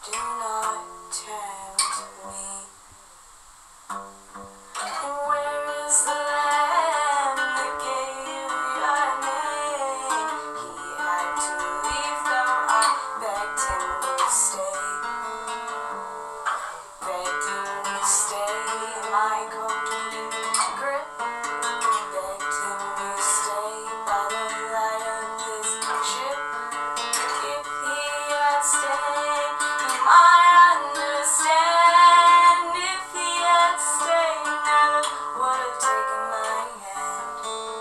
Do not tempt me. And where is the lamb that gave you your name? He had to leave, though I begged him to stay. Begged him to stay in my golden grip. Begged him to stay by the light of this ship. If he had stayed, he might understand. If he had stayed, never would have taken my hand.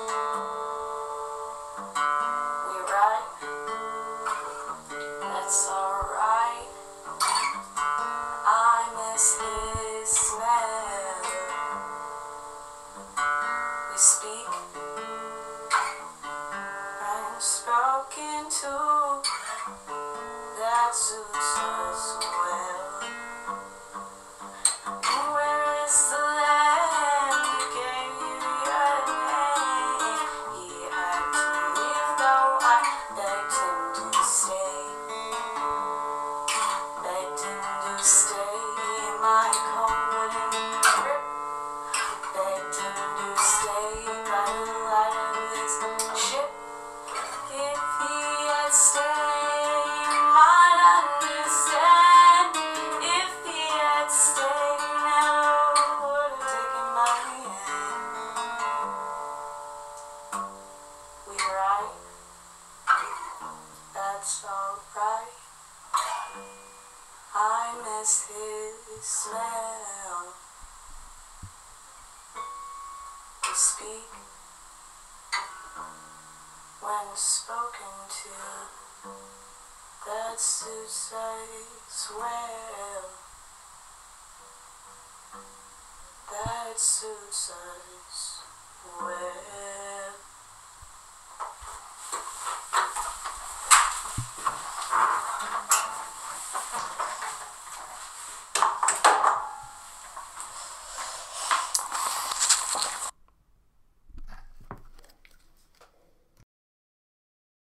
We ride, that's alright. I miss his smell. We speak and spoken to. That suits us well. And where is the lamb that gave you your name? He had to leave, though I begged him to stay. Begged him to stay in my golden grip. Begged him to stay by the light of this ship. If he had stayed, he might understand. If he had stayed, never would have taken my hand. We ride, that's alright. I miss his smell. We speak when spoken to. That suits us well. That suits us well.